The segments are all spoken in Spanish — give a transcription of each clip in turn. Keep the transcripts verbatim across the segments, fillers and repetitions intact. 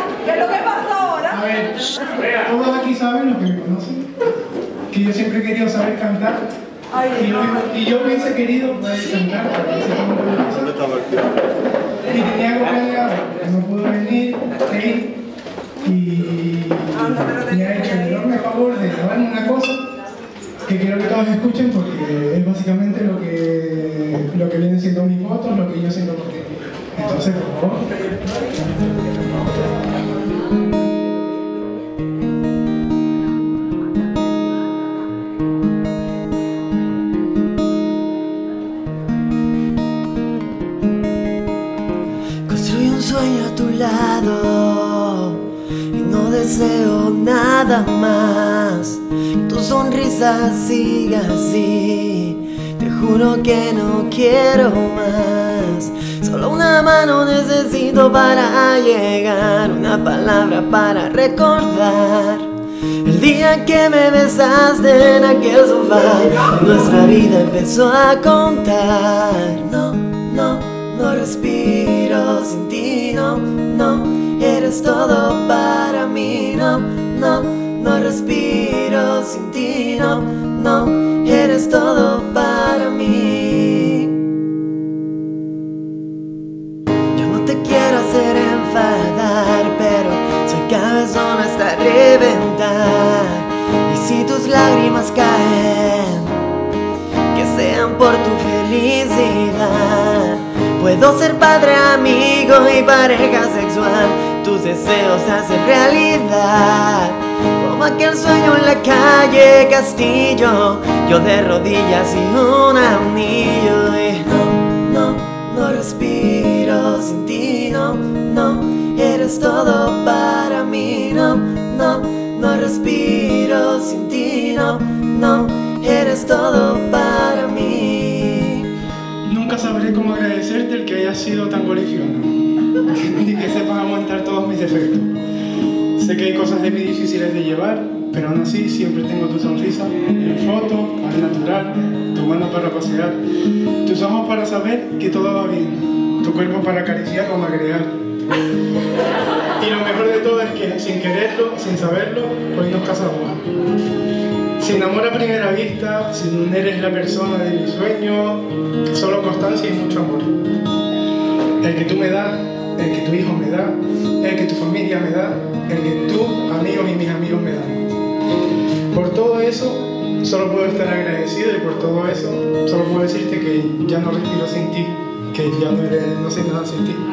¿Qué es lo que pasa ahora? A ver, todos aquí saben lo que me conocen, que yo siempre he querido saber cantar. Ay, y, yo, y yo hubiese querido poder cantar, para hacer como y tenía algo planeado, no pudo venir, Kate, y me ha hecho el enorme favor de grabarme una cosa que quiero que todos escuchen porque es básicamente lo que, lo que vienen siendo mis votos, lo que yo siento por ti. Entonces, por favor. Construye un sueño a tu lado y no deseo nada más. Tu sonrisa siga así, te juro que no quiero más. Solo una mano necesito para llegar, una palabra para recordar el día que me besaste en aquel sofá. Nuestra vida empezó a contar. No, no, no respiro sin ti, no, no, eres todo para mí, no, no, no respiro sin ti, no, no, eres todo para mí. Yo no te quiero hacer enfadar, pero soy cabezón hasta reventar. Y si tus lágrimas caen, que sean por tu felicidad. Puedo ser padre, amigo y pareja sexual. Tus deseos se hacen realidad, como aquel sueño en la calle Castillo, yo de rodillas y un anillo. Y no, no, no respiro sin ti, no, no, eres todo para mí, no, no, no respiro sin ti, no, no, eres todo para mí. Nunca sabré cómo agradecerte el que hayas sido tan golifiona y que sepas aguantar todos mis defectos. Sé que hay cosas de mí difíciles de llevar, pero aún así siempre tengo tu sonrisa en foto, al natural, tu mano para pasear, tus ojos para saber que todo va bien, tu cuerpo para acariciar o magrear. Y lo mejor de todo es que sin quererlo, sin saberlo, hoy nos casamos. Sin amor a primera vista, sin eres la persona de mi sueño, solo constancia y mucho amor. El que tú me das, el que tu hijo me da, el que tu familia me da, el que tus amigos y mis amigos me dan. Por todo eso, solo puedo estar agradecido y por todo eso, solo puedo decirte que ya no respiro sin ti, que ya no, eres, no sé nada sin ti.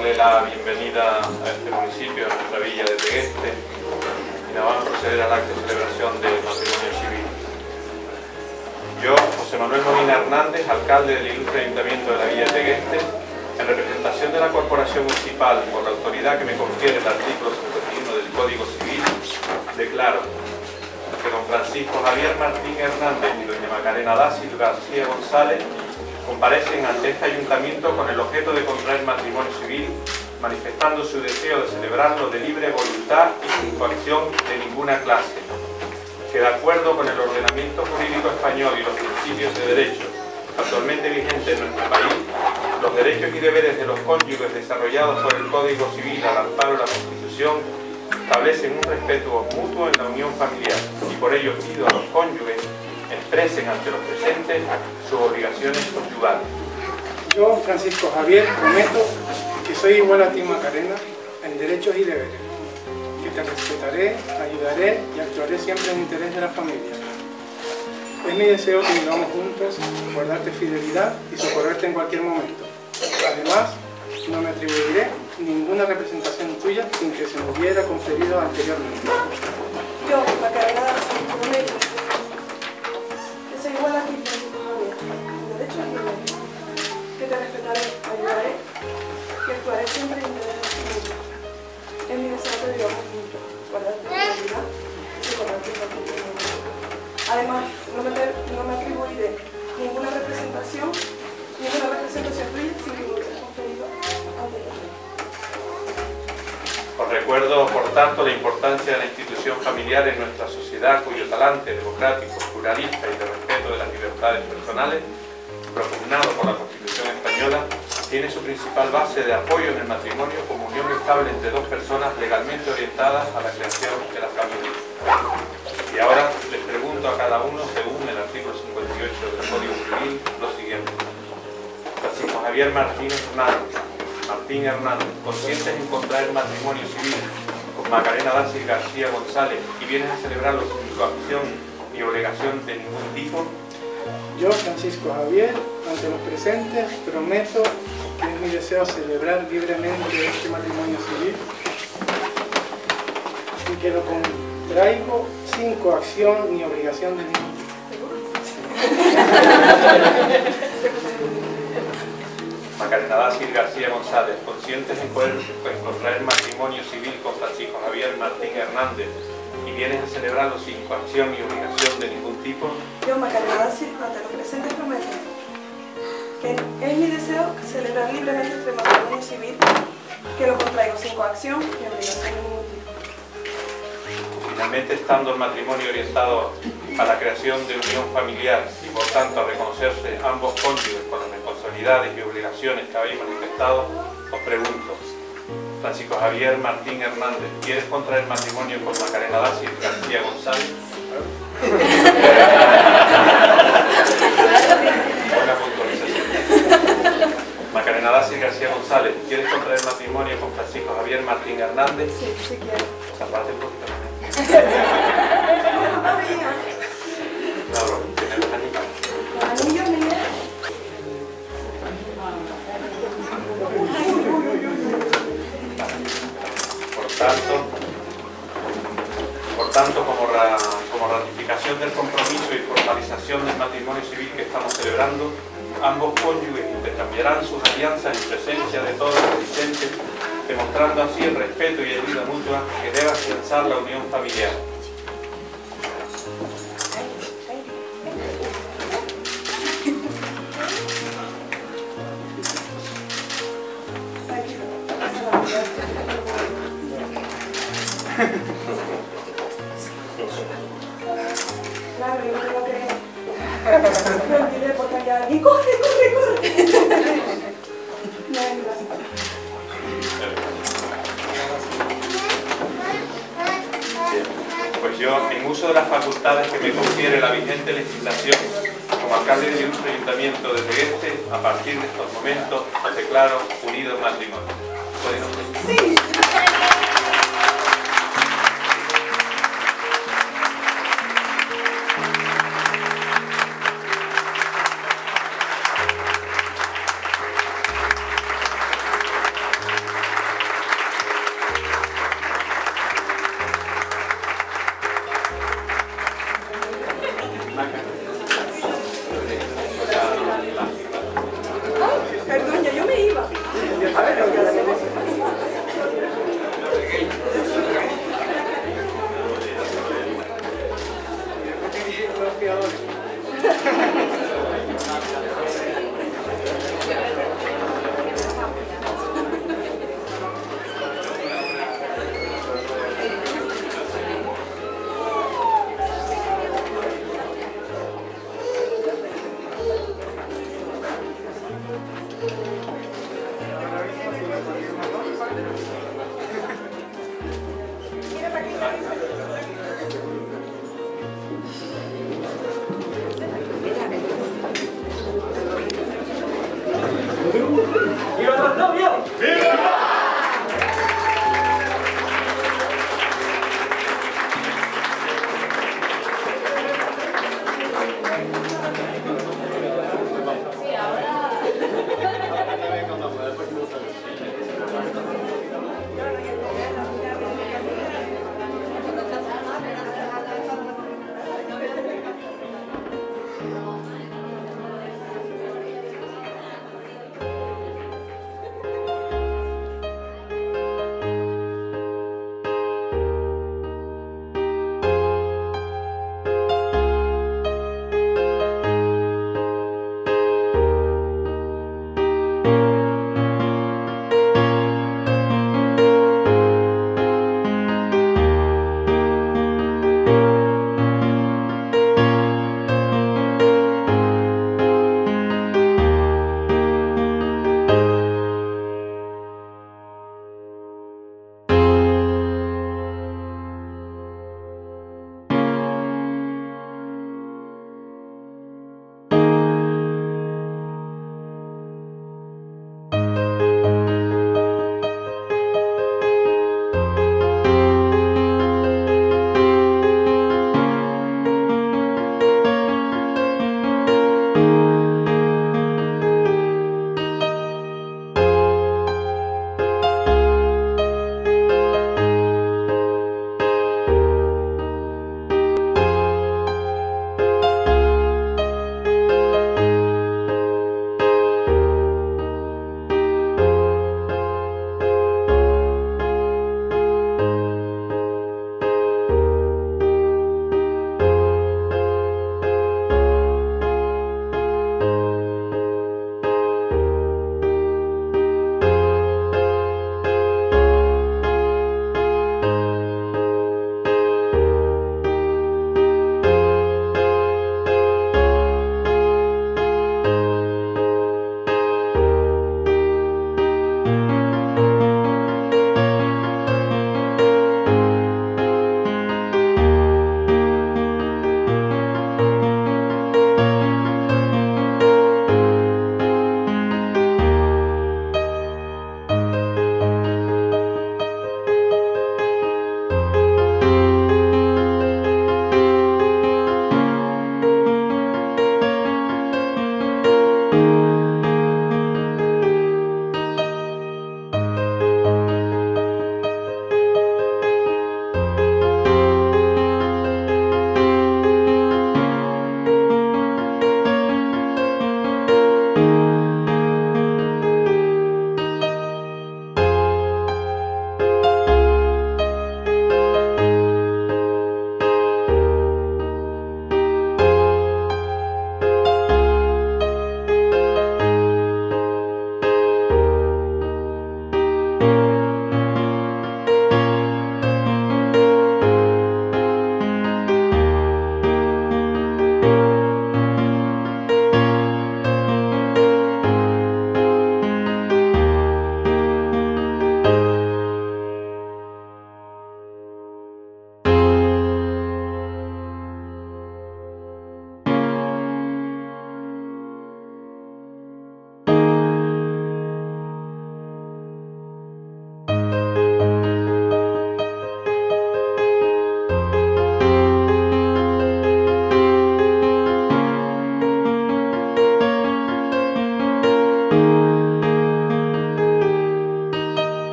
darle la bienvenida a este municipio, a nuestra villa de Tegueste, y nos vamos a proceder al acto de celebración del matrimonio civil. Yo, José Manuel Molina Hernández, alcalde del ilustre ayuntamiento de la villa de Tegueste, en representación de la corporación municipal, por la autoridad que me confiere el artículo cincuenta y uno del Código Civil, declaro que don Francisco Javier Martín Hernández y doña Macarena Dácil García González comparecen ante este ayuntamiento con el objeto de contraer matrimonio civil, manifestando su deseo de celebrarlo de libre voluntad y sin coacción de ninguna clase, que de acuerdo con el ordenamiento jurídico español y los principios de derecho actualmente vigentes en nuestro país, los derechos y deberes de los cónyuges desarrollados por el Código Civil al amparo de la Constitución establecen un respeto mutuo en la unión familiar, y por ello pido a los cónyuges expresen ante los presentes sus obligaciones conyugales. Yo, Francisco Javier, prometo que soy igual a ti, Macarena, en derechos y deberes, que te respetaré, ayudaré y actuaré siempre en interés de la familia. Es mi deseo que vivamos juntos, guardarte fidelidad y socorrerte en cualquier momento. Además, no me atribuiré ninguna representación tuya sin que se me hubiera conferido anteriormente. Yo, Macarena Dácil, prometo que soy igual a ti, Francisco Javier, en derechos y deberes, que te respetaré, ayudaré y actuaré siempre en interés de la familia. Es mi deseo que vivamos juntos, guardarte fidelidad y socorrerte en cualquier momento. Además, no me, no me atribuiré ninguna representación, ninguna representación tuya sin que me hubiera conferido anteriormente. Os recuerdo, por tanto, la importancia de la institución familiar en nuestra sociedad, cuyo talante democrático, pluralista y de respeto de las libertades personales, propugnado por la Constitución española, tiene su principal base de apoyo en el matrimonio como unión estable entre dos personas legalmente orientadas a la creación de la familia. Y ahora les pregunto a cada uno, según el artículo cincuenta y ocho del Código Civil, lo siguiente. Francisco Javier Martín Hernández, Martín Hernández, conscientes en contraer matrimonio civil con Macarena Dácil García González y vienes a celebrarlo sin coacción ni obligación de ningún tipo. Yo, Francisco Javier, ante los presentes, prometo que es mi deseo celebrar libremente este matrimonio civil y que lo contraigo sin coacción ni obligación de ningún tipo. Macarena Dácil García González, conscientes en poder en contraer matrimonio civil con Francisco Javier Martín Hernández y vienes a celebrarlo sin coacción ni obligación de ningún tipo. Yo, Macarena Dácil, ante los presentes prometo que es mi deseo celebrar libremente este matrimonio civil, que lo contraigo sin coacción ni obligación de ningún tipo. Finalmente, estando el matrimonio orientado a la creación de unión familiar y por tanto a reconocerse ambos cónyuges con las responsabilidades y obligaciones que habéis manifestado, os pregunto, Francisco Javier Martín Hernández, ¿quieres contraer matrimonio con Macarena Dácil García González? Buena puntualización. Macarena Dácil García González, ¿quieres contraer matrimonio con Francisco Javier Martín Hernández? Sí, sí quiero. O sea, aparte un poquito más. No, mía. No, tiene los anillos. Los anillos, mía. Por tanto, por tanto como, ra, como ratificación del compromiso y formalización del matrimonio civil que estamos celebrando, ambos cónyuges intercambiarán sus alianzas en presencia de todos los asistentes, demostrando así el respeto y ayuda mutua que debe afianzar la unión familiar. Claro, yo tengo que... Me olvidé porque hay alguien. ¡Corre, corre, corre! No hay gracia. Pues yo, en uso de las facultades que me confiere la vigente legislación, como alcalde del ilustre ayuntamiento de Tegueste, a partir de estos momentos os declaro unidos en matrimonio. ¿Pueden? Sí.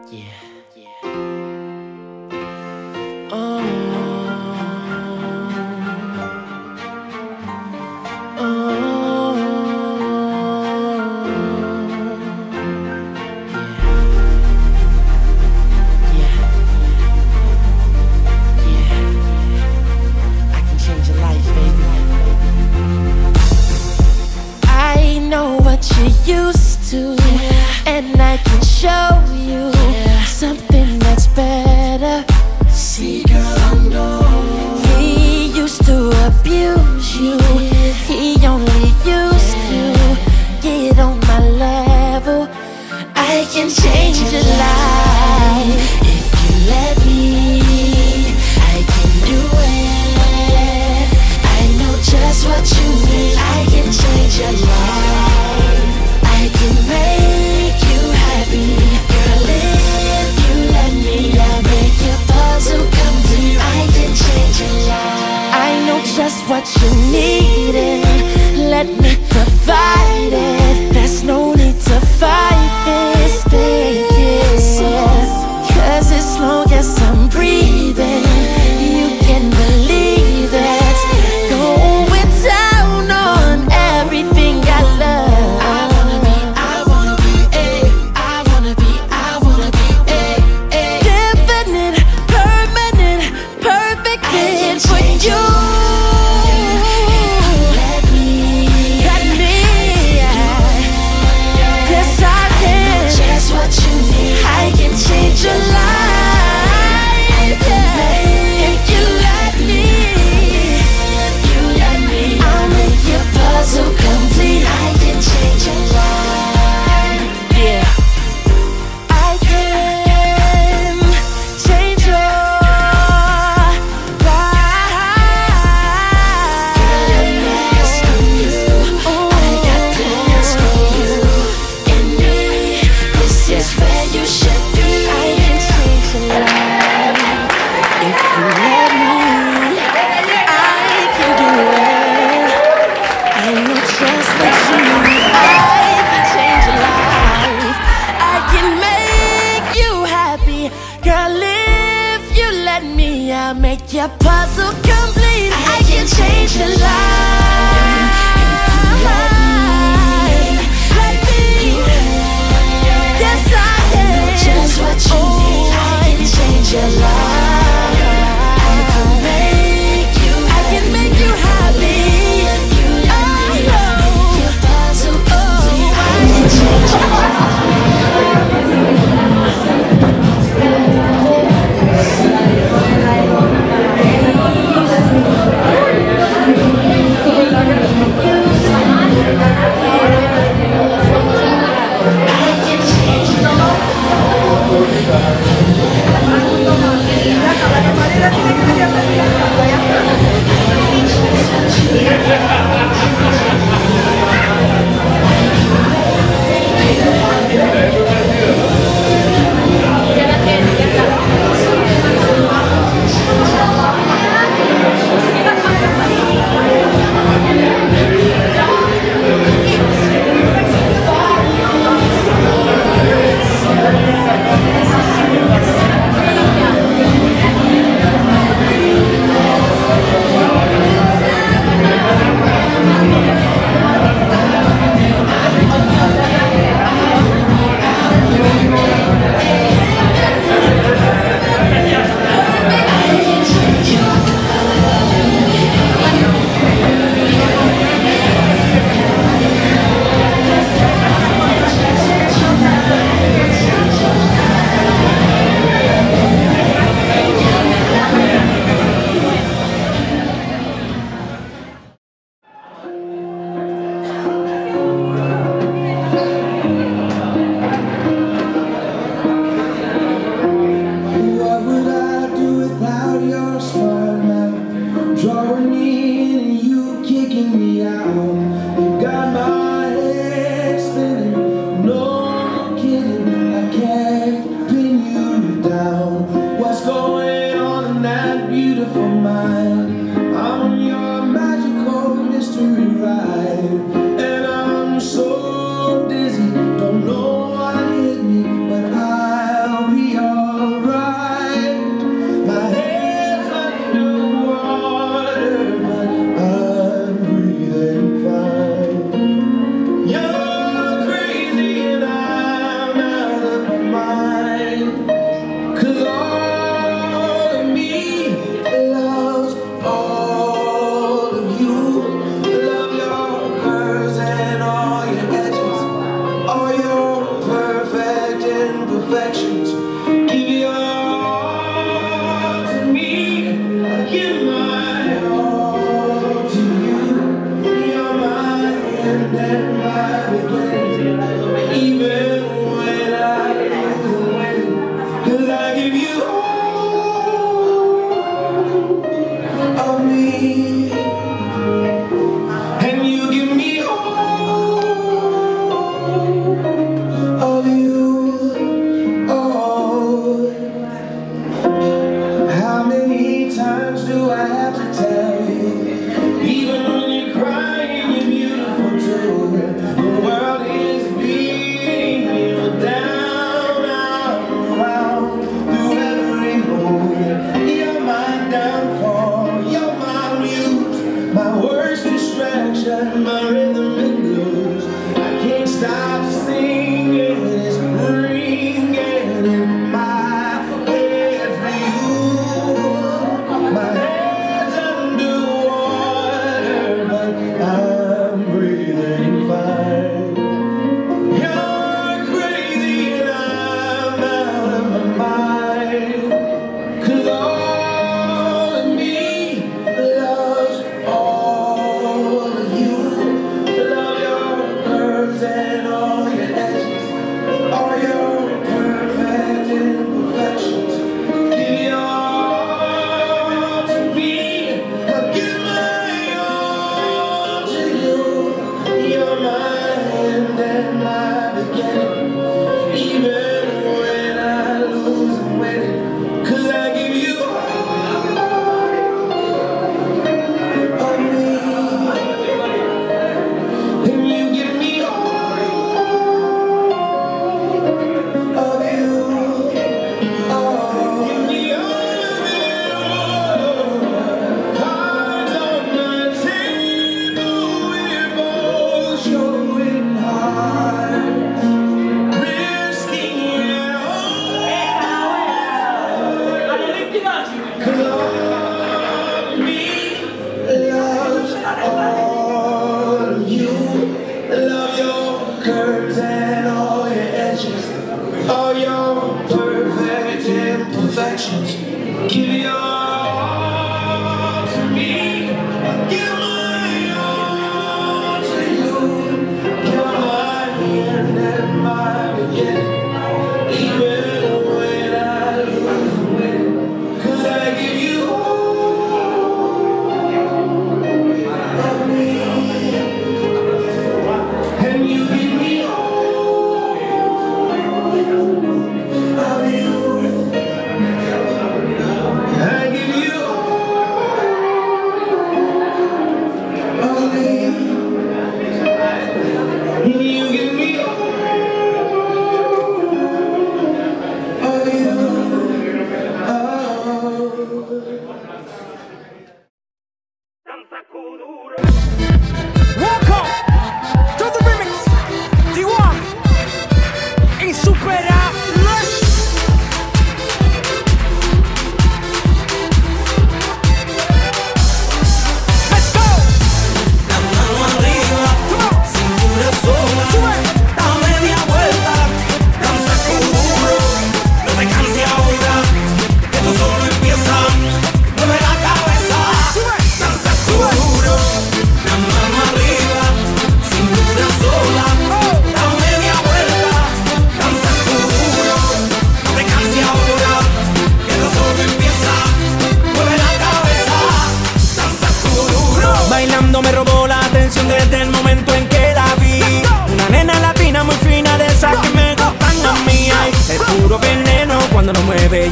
Used to, and I can show you something that's better. See, girl, I know he used to abuse you. He only used to get on my level. I can change your life if you let me. I can do it. I know just what you need. I can change your life. I can make you happy, girl, if you let me. I'll make your puzzle come true. I can change your life. I know just what you need, and let me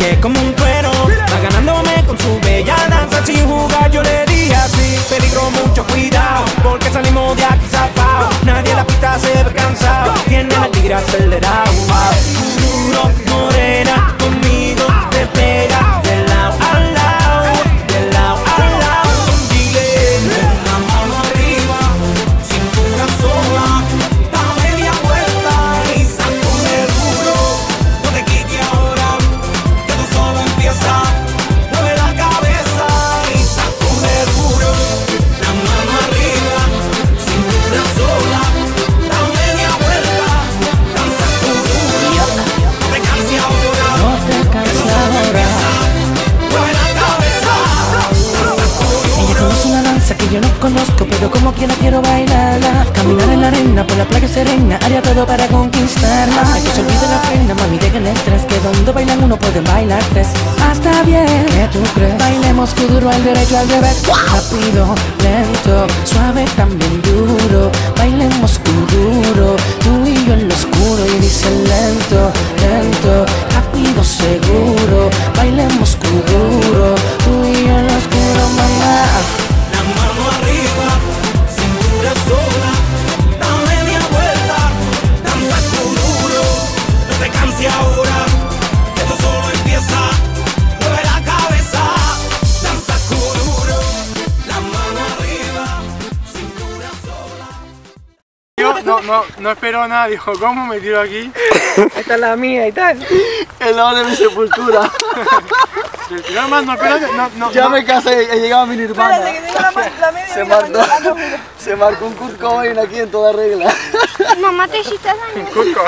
baile como un cuero, va ganándome con su bella danza. Sin jugar yo le dije así, peligro, mucho cuidado, porque salimos de aquí zafao. Nadie en la pista se ve cansado, tiene el tigre acelerado. Duro, morena, conmigo te pega de lado a lado, de lado a lado. Dile, la mano arriba, cintura sola, da media vuelta y sacude duro. No te quites ahora, que tú solo empieza. Mueve la cabeza y sacude duro. La mano arriba, cintura sola, da media vuelta, danza tu duro. No te canses ahora, no te canses ahora. Mueve la cabeza, danza tu duro. Ella conoce una danza que yo no conozco, pero como quiera quiero bailarla. Caminar en la arena, por la playa serena, haría todo para conquistarla. Hay que se olvide la pena, mami, dejen el estrés, que donde bailan uno puede bailar tres. Hasta bien, ¿qué tú crees? Bailemos que duro al derecho, al revés. Rápido, lento, suave, también duro. Bailemos que duro, tú y yo en lo oscuro. Y dice lento, lento, rápido, seguro. Bailemos que duro, tú y yo en lo oscuro, mamá. La mano arriba, cintura sola, da media vuelta, danza tu duro. No te canses ahora, que esto solo empieza. Mueve la cabeza, danza tu duro. La mano arriba, cintura sola. Yo no, no, no espero nada, dijo, ¿cómo me tiro aquí? Esta es la mía y tal. El lado de mi sepultura. Del tirón más, no espero, no, no. Ya no. me casé, he llegado a mi nirvana. Espérate, que tengo la, ma- la media Se y la marcó, mañana. Mira. se marcó un Kurt Cobain aquí en toda regla. Mamá, te hiciste daño. Curco.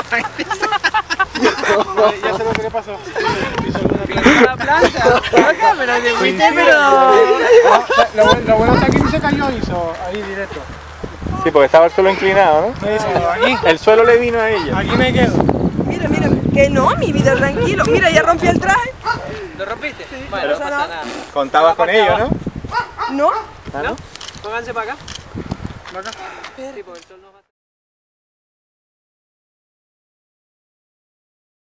Ya sé lo que le pasó. La plancha. Pero de fuiste, pero. Lo, bueno- lo bueno es que aquí no se cayó, hizo ahí directo. Sí, porque estaba el suelo inclinado, ¿no? Me dice, aquí, El suelo le vino a ella. aquí me quedo. Mira, mira, que no, mi vida, tranquilo. Mira, ya rompí el traje. ¿Lo rompiste? Sí, Bueno, no no pasa pasa nada. nada. Contabas con ello, ¿no? ¿No? ¿No? Pónganse para acá. Acá. Sí, porque el sol no va a...